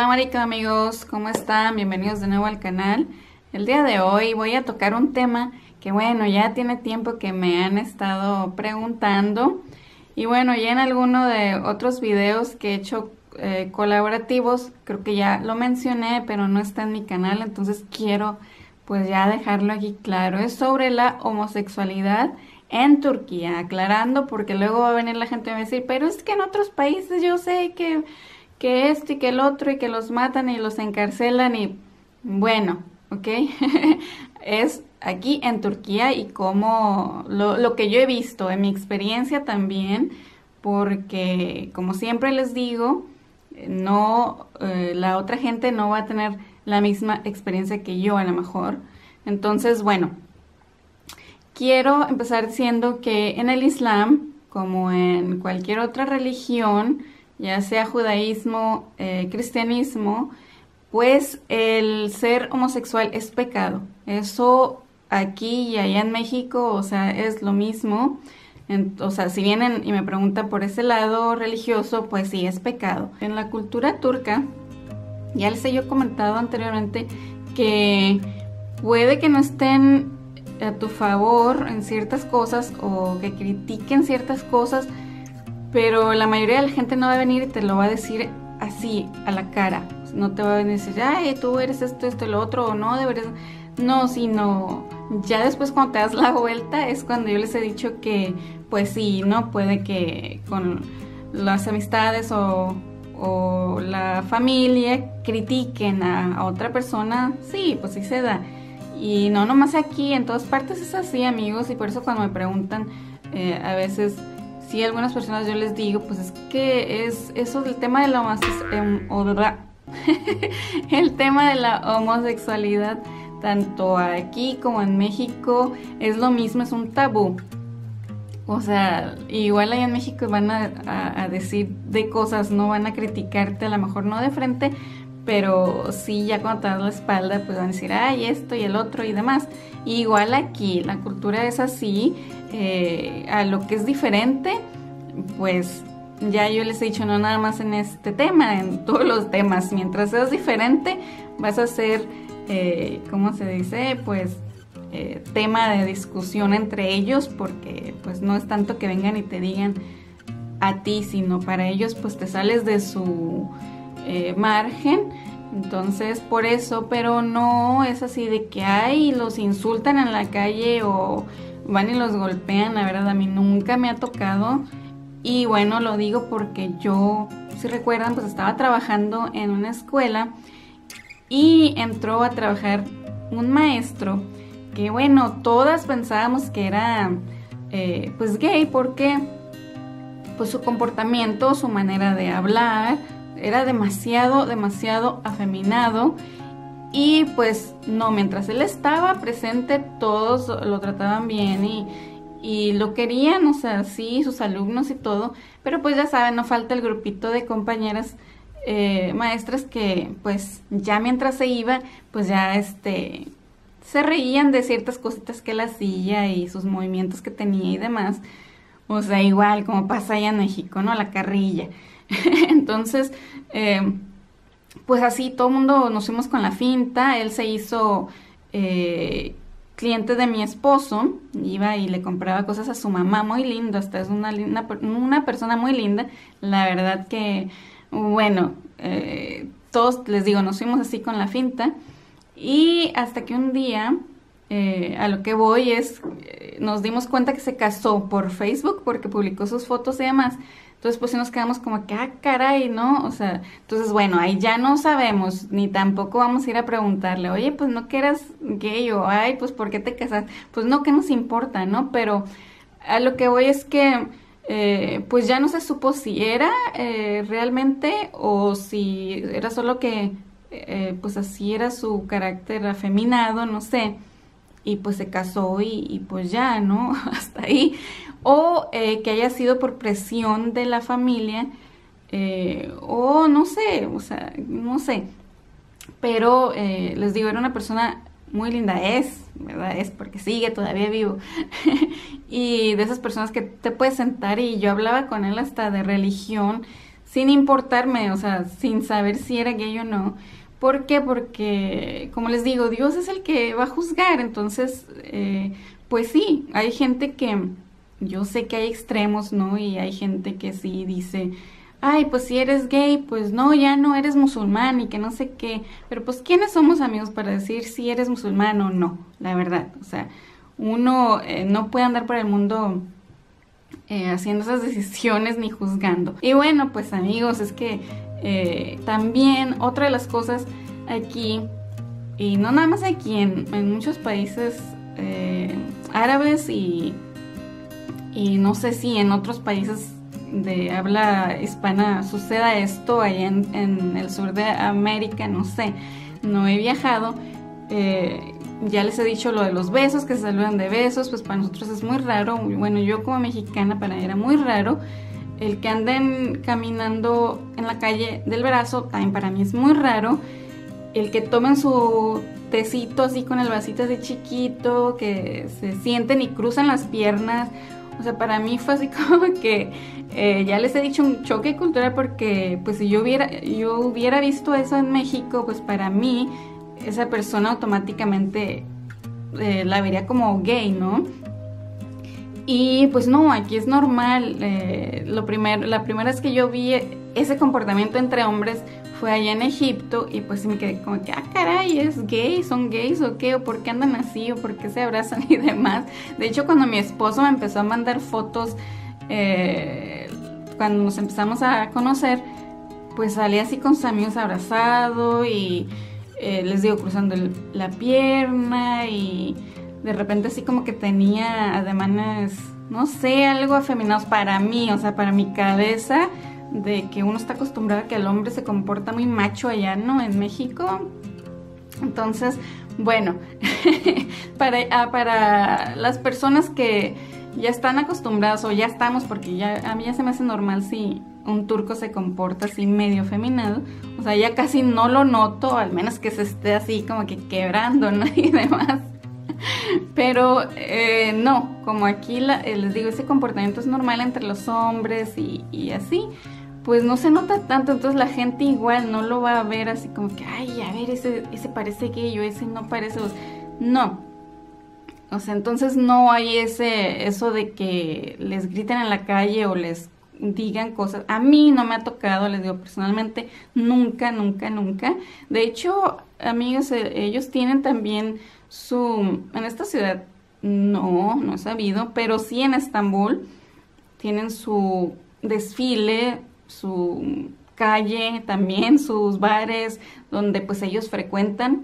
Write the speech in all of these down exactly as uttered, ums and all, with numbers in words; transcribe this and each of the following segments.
Assalamu alaikum amigos, ¿cómo están? Bienvenidos de nuevo al canal. El día de hoy voy a tocar un tema que bueno, ya tiene tiempo que me han estado preguntando. Y bueno, ya en alguno de otros videos que he hecho eh, colaborativos, creo que ya lo mencioné, pero no está en mi canal, entonces quiero pues ya dejarlo aquí claro. Es sobre la homosexualidad en Turquía, aclarando, porque luego va a venir la gente y va a decir, pero es que en otros países yo sé que, que esto y que el otro y que los matan y los encarcelan y bueno, ¿ok? Es aquí en Turquía y como lo, lo que yo he visto, en mi experiencia también, porque como siempre les digo, no, eh, la otra gente no va a tener la misma experiencia que yo a lo mejor. Entonces, bueno, quiero empezar diciendo que en el Islam, como en cualquier otra religión, ya sea judaísmo, eh, cristianismo, pues el ser homosexual es pecado. Eso aquí y allá en México, o sea, es lo mismo. En, o sea, si vienen y me preguntan por ese lado religioso, pues sí, es pecado. En la cultura turca, ya les he yo comentado anteriormente que puede que no estén a tu favor en ciertas cosas o que critiquen ciertas cosas, pero la mayoría de la gente no va a venir y te lo va a decir así, a la cara. No te va a venir a decir, ay, tú eres esto, esto, lo otro, o no, deberías... No, sino ya después cuando te das la vuelta es cuando yo les he dicho que, pues sí, no, puede que con las amistades o, o la familia critiquen a, a otra persona, sí, pues sí se da. Y no nomás aquí, en todas partes es así, amigos, y por eso cuando me preguntan, eh, a veces, sí, algunas personas yo les digo, pues es que es eso del tema de la homosexualidad, el tema de la homosexualidad, tanto aquí como en México, es lo mismo, es un tabú. O sea, igual allá en México van a, a, a decir de cosas, no van a criticarte, a lo mejor no de frente, pero sí, ya cuando te das la espalda, pues van a decir, ay, esto y el otro y demás. Y igual aquí, la cultura es así, eh, a lo que es diferente, pues ya yo les he dicho, no nada más en este tema, en todos los temas, mientras seas diferente, vas a ser, eh, ¿cómo se dice? Pues eh, tema de discusión entre ellos, porque pues no es tanto que vengan y te digan a ti, sino para ellos pues te sales de su... Eh, margen, entonces por eso, pero no es así de que ay, los insultan en la calle o van y los golpean, la verdad a mí nunca me ha tocado. Y bueno, lo digo porque yo, si recuerdan, pues estaba trabajando en una escuela y entró a trabajar un maestro que bueno, todas pensábamos que era eh, pues gay, porque pues su comportamiento, su manera de hablar era demasiado, demasiado afeminado. Y pues no, mientras él estaba presente todos lo trataban bien y, y lo querían, o sea, sí, sus alumnos y todo. Pero pues ya saben, no falta el grupito de compañeras eh, maestras que pues ya mientras se iba, pues ya este se reían de ciertas cositas que él hacía y sus movimientos que tenía y demás. O sea, igual como pasa allá en México, ¿no? La carrilla. Entonces, eh, pues así todo el mundo nos fuimos con la finta. Él se hizo eh, cliente de mi esposo, iba y le compraba cosas a su mamá, muy lindo, hasta es una, una, una persona muy linda, la verdad que, bueno, eh, todos les digo, nos fuimos así con la finta y hasta que un día, eh, a lo que voy es, eh, nos dimos cuenta que se casó por Facebook porque publicó sus fotos y demás. Entonces pues sí nos quedamos como que, ah, caray, ¿no? O sea, entonces bueno, ahí ya no sabemos, ni tampoco vamos a ir a preguntarle, oye, pues no que eras gay o, ay, pues ¿por qué te casaste? Pues no, ¿qué nos importa, no? Pero a lo que voy es que, eh, pues ya no se supo si era eh, realmente o si era solo que, eh, pues así era su carácter afeminado, no sé. Y pues se casó y, y pues ya, ¿no? Hasta ahí. O eh, que haya sido por presión de la familia, eh, o no sé, o sea, no sé. Pero eh, les digo, era una persona muy linda, es, ¿verdad? Es porque sigue todavía vivo. Y de esas personas que te puedes sentar y yo hablaba con él hasta de religión, sin importarme, o sea, sin saber si era gay o no. ¿Por qué? Porque, como les digo, Dios es el que va a juzgar. Entonces, eh, pues sí, hay gente que, yo sé que hay extremos, ¿no? Y hay gente que sí dice, ay, pues si eres gay, pues no, ya no eres musulmán y que no sé qué. Pero pues, ¿quiénes somos, amigos, para decir si eres musulmán o no? La verdad, o sea, uno eh, no puede andar por el mundo eh, haciendo esas decisiones ni juzgando. Y bueno, pues amigos, es que eh, también otra de las cosas aquí, y no nada más aquí, en, en muchos países eh, árabes y, y no sé si en otros países de habla hispana suceda esto, allá en, en el sur de América, no sé, no he viajado. eh, ya les he dicho lo de los besos, que se saludan de besos, pues para nosotros es muy raro. Bueno, yo como mexicana, para mí era muy raro. El que anden caminando en la calle del brazo, también para mí es muy raro. El que tomen su tecito así con el vasito así chiquito, que se sienten y cruzan las piernas. O sea, para mí fue así como que, eh, ya les he dicho, un choque cultural, porque pues si yo hubiera, yo hubiera visto eso en México, pues para mí esa persona automáticamente eh, la vería como gay, ¿no? Y pues no, aquí es normal. Eh, lo primer, la primera vez que yo vi ese comportamiento entre hombres fue allá en Egipto, y pues me quedé como que, ah, caray, ¿es gay? ¿Son gays o qué? ¿O por qué andan así? ¿O por qué se abrazan y demás? De hecho, cuando mi esposo me empezó a mandar fotos, eh, cuando nos empezamos a conocer, pues salía así con sus amigos abrazado y eh, les digo, cruzando el, la pierna, y de repente así como que tenía ademanes, no sé, algo afeminados para mí, o sea, para mi cabeza, de que uno está acostumbrado a que el hombre se comporta muy macho allá, ¿no? En México. Entonces, bueno, para, ah, para las personas que ya están acostumbradas, o ya estamos, porque ya a mí ya se me hace normal si un turco se comporta así medio afeminado, o sea, ya casi no lo noto, al menos que se esté así como que quebrando, ¿no? Y demás. Pero eh, no, como aquí la, eh, les digo, ese comportamiento es normal entre los hombres y, y así, pues no se nota tanto. Entonces la gente igual no lo va a ver así como que, ay, a ver, ese, ese parece gay o ese no parece. No, o sea, entonces no hay ese, eso de que les griten en la calle o les digan cosas. A mí no me ha tocado, les digo personalmente, nunca, nunca, nunca. De hecho, amigos, ellos tienen también su, en esta ciudad, no, no he sabido, pero sí en Estambul tienen su desfile, su calle, también sus bares, donde pues ellos frecuentan,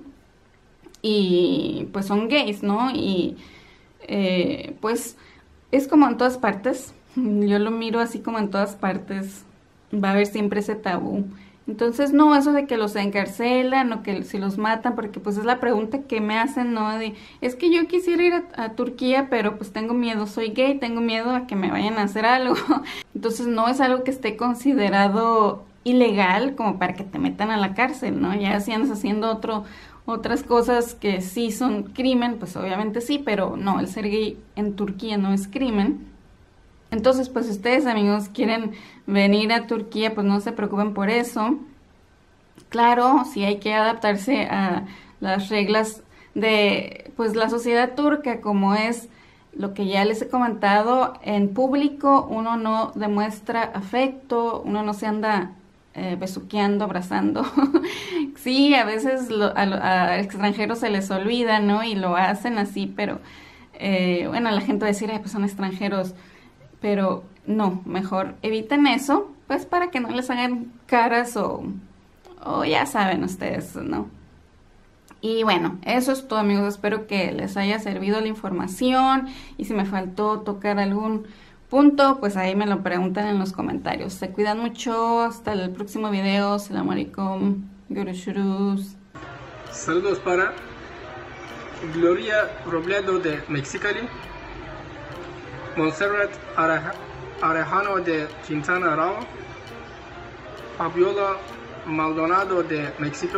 y pues son gays, ¿no? Y eh, pues es como en todas partes. Yo lo miro así como en todas partes, va a haber siempre ese tabú. Entonces, no, eso de que los encarcelan o que si los matan, porque pues es la pregunta que me hacen, ¿no? De, es que yo quisiera ir a, a Turquía, pero pues tengo miedo, soy gay, tengo miedo a que me vayan a hacer algo. Entonces, no es algo que esté considerado ilegal como para que te metan a la cárcel, ¿no? Ya si andas haciendo otro, otras cosas que sí son crimen, pues obviamente sí, pero no, el ser gay en Turquía no es crimen. Entonces, pues si ustedes, amigos, quieren venir a Turquía, pues no se preocupen por eso. Claro, sí hay que adaptarse a las reglas de pues la sociedad turca, como es lo que ya les he comentado. En público uno no demuestra afecto, uno no se anda eh, besuqueando, abrazando. Sí, a veces lo, a, a extranjeros se les olvida, ¿no? Y lo hacen así, pero eh, bueno, la gente va a decir, ay, pues son extranjeros. Pero no, mejor eviten eso, pues para que no les hagan caras o, o ya saben ustedes, ¿no? Y bueno, eso es todo, amigos. Espero que les haya servido la información, y si me faltó tocar algún punto, pues ahí me lo preguntan en los comentarios. Se cuidan mucho, hasta el próximo video. Salam alaikum, görüşürüz. Saludos para Gloria Robledo de Mexicali, Montserrat Arejano de Quintana Roo, Fabiola Maldonado de México,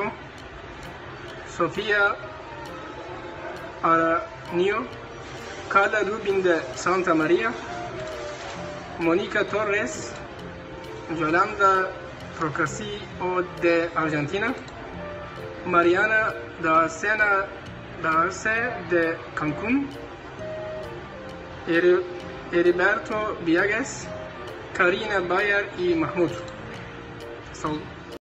Sofía Aranio, Carla Rubin de Santa María, Mónica Torres, Yolanda Procasi o de Argentina, Mariana da Sena Darce de Cancún, Heri- Heriberto Villages, Karina Bayer y Mahmoud. So,